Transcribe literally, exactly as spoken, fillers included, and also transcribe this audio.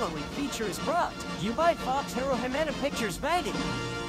following feature is brought to you by Fox Hero Jimena Pictures Vanity.